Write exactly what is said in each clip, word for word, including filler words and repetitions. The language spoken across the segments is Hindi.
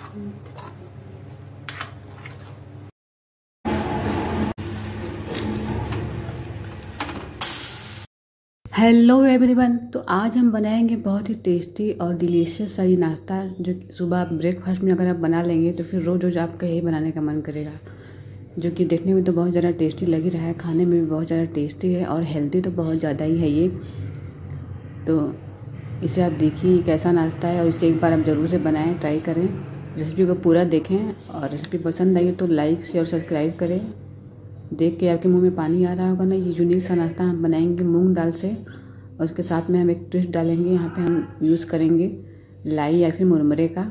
Hello everyone. तो आज हम बनाएंगे बहुत ही टेस्टी और डिलीशियस सा ये नाश्ता, जो सुबह ब्रेकफास्ट में अगर आप बना लेंगे तो फिर रोज़ रोज़ आपका यही बनाने का मन करेगा। जो कि देखने में तो बहुत ज़्यादा टेस्टी लग ही रहा है, खाने में भी बहुत ज़्यादा टेस्टी है और हेल्दी तो बहुत ज़्यादा ही है ये। तो इसे आप देखिए कैसा नाश्ता है और इसे एक बार आप ज़रूर से बनाएं, ट्राई करें। रेसिपी को पूरा देखें और रेसिपी पसंद आई तो लाइक शेयर सब्सक्राइब करें। देख के आपके मुंह में पानी आ रहा होगा ना। ये यूनिक सा नाश्ता हम बनाएंगे मूंग दाल से और उसके साथ में हम एक ट्विस्ट डालेंगे। यहाँ पे हम यूज़ करेंगे लाई या फिर मुरमुरे का।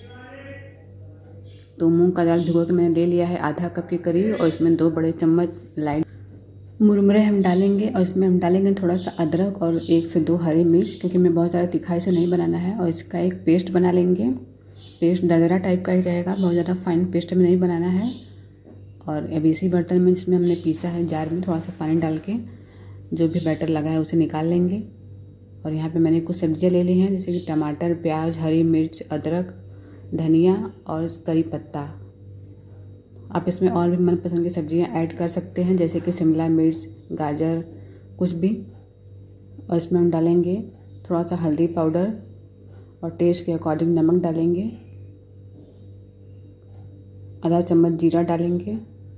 तो मूंग का दाल भिगो के मैंने ले लिया है आधा कप के करीब, और इसमें दो बड़े चम्मच लाई मुरमुरे हम डालेंगे और इसमें हम डालेंगे थोड़ा सा अदरक और एक से दो हरी मिर्च, क्योंकि मैं बहुत ज़्यादा तिखाई से नहीं बनाना है। और इसका एक पेस्ट बना लेंगे। पेस्ट दरदरा टाइप का ही रहेगा, बहुत ज़्यादा फाइन पेस्ट में नहीं बनाना है। और अब इसी बर्तन में जिसमें हमने पीसा है जार में थोड़ा सा पानी डाल के जो भी बैटर लगा है उसे निकाल लेंगे। और यहाँ पे मैंने कुछ सब्जियाँ ले ली हैं, जैसे कि टमाटर, प्याज, हरी मिर्च, अदरक, धनिया और करी पत्ता। आप इसमें और भी मनपसंद की सब्जियाँ ऐड कर सकते हैं, जैसे कि शिमला मिर्च, गाजर, कुछ भी। और इसमें हम डालेंगे थोड़ा सा हल्दी पाउडर और टेस्ट के अकॉर्डिंग नमक डालेंगे। आधा चम्मच जीरा डालेंगे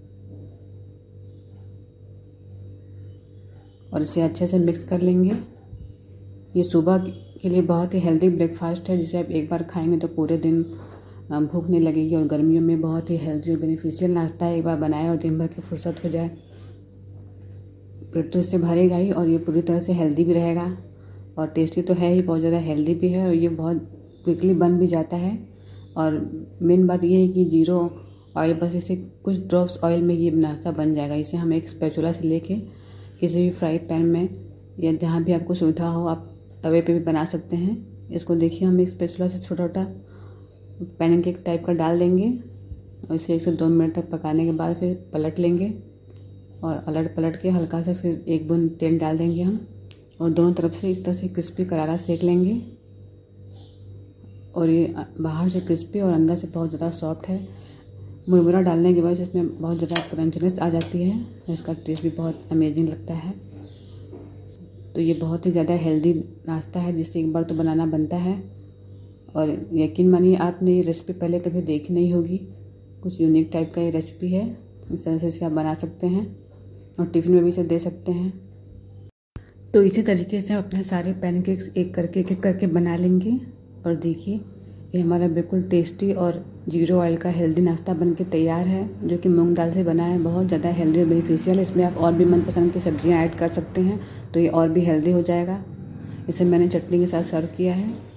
और इसे अच्छे से मिक्स कर लेंगे। ये सुबह के लिए बहुत ही हेल्दी ब्रेकफास्ट है, जिसे आप एक बार खाएंगे तो पूरे दिन भूख नहीं लगेगी। और गर्मियों में बहुत ही हेल्दी और बेनिफिशियल नाश्ता है। एक बार बनाए और दिन भर की फुर्सत हो जाए, पेट तो इससे भरेगा ही और ये पूरी तरह से हेल्दी भी रहेगा। और टेस्टी तो है ही, बहुत ज़्यादा हेल्दी भी है और ये बहुत क्विकली बन भी जाता है। और मेन बात ये है कि जीरो ऑयल, बस इसे कुछ ड्रॉप्स ऑयल में ये नाश्ता बन जाएगा। इसे हम एक स्पैचुला से लेके किसी भी फ्राई पैन में या जहाँ भी आपको सुविधा हो आप तवे पे भी बना सकते हैं। इसको देखिए हम एक स्पैचुला से छोटा छोटा पैनकेक टाइप का डाल देंगे और इसे एक से दो मिनट तक पकाने के बाद फिर पलट लेंगे और अलट पलट के हल्का सा फिर एक बूंद तेल डाल देंगे हम और दोनों तरफ से इस तरह से क्रिस्पी करारा सेक लेंगे। और ये बाहर से क्रिस्पी और अंदर से बहुत ज़्यादा सॉफ्ट है। मुरमुरा डालने के बाद इसमें बहुत ज़्यादा क्रंचनेस आ जाती है, इसका टेस्ट भी बहुत अमेजिंग लगता है। तो ये बहुत ही ज़्यादा हेल्दी नाश्ता है, जिसे एक बार तो बनाना बनता है। और यकीन मानिए आपने ये रेसिपी पहले कभी देखी नहीं होगी। कुछ यूनिक टाइप का ये रेसिपी है। इस तरह से इसे आप बना सकते हैं और टिफ़िन में भी इसे दे सकते हैं। तो इसी तरीके से हम अपने सारे पैनकेक्स एक करके एक एक करके बना लेंगे। और देखिए ये हमारा बिल्कुल टेस्टी और जीरो ऑयल का हेल्दी नाश्ता बनके तैयार है, जो कि मूंग दाल से बना है। बहुत ज़्यादा हेल्दी और बेनिफिशियल। इसमें आप और भी मनपसंद की सब्जियां ऐड कर सकते हैं तो ये और भी हेल्दी हो जाएगा। इसे मैंने चटनी के साथ सर्व किया है।